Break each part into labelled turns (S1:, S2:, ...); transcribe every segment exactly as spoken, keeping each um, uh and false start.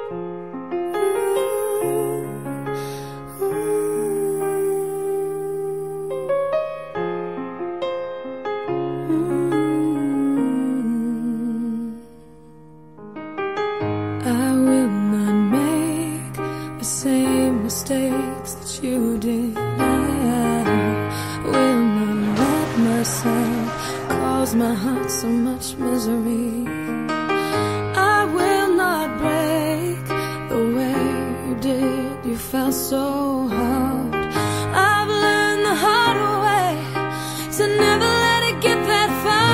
S1: I will not make the same mistakes that you did. I will not let myself cause my heart so much misery. I will not break the way you did. You felt so hard. I've learned the hard way to never let it get that far.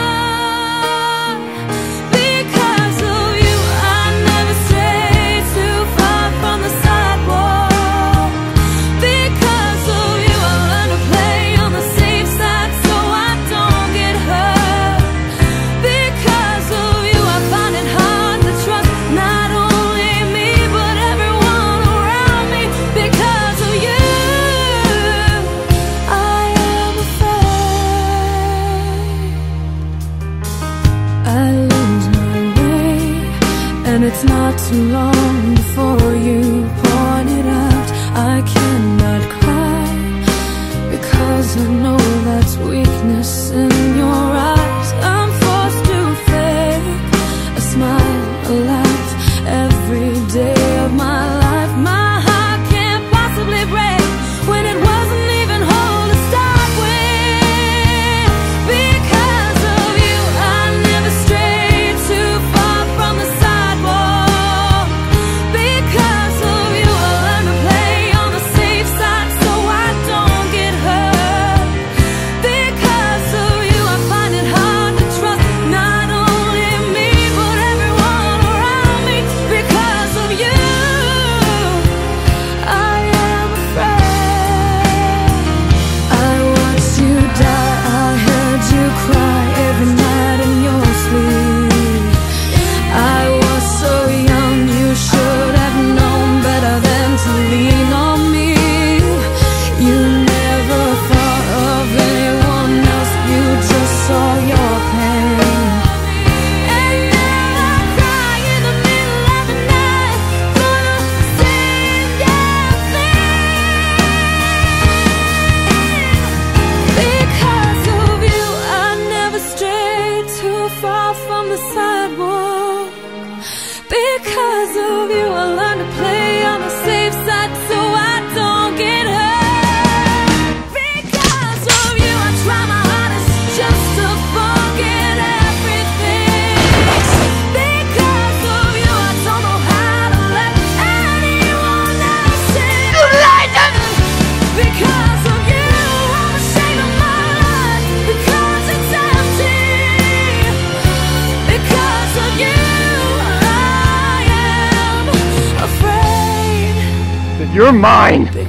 S1: It's not too long before you point it out. I cannot cry because I know that's weakness in your eyes. I'm forced to fake a smile, a laugh every day of my life. My heart can't possibly break when it wasn't even whole to start with. Because of you, I never strayed too far from the side. Because of you, I learned to play on the safe side so I don't get hurt. Because of you, I try my hardest just to forget everything. Because of you, I don't know how to let anyone else in. You lied to me! Because of you, I'm ashamed of my life. Because it's empty. Because of you, you're mine!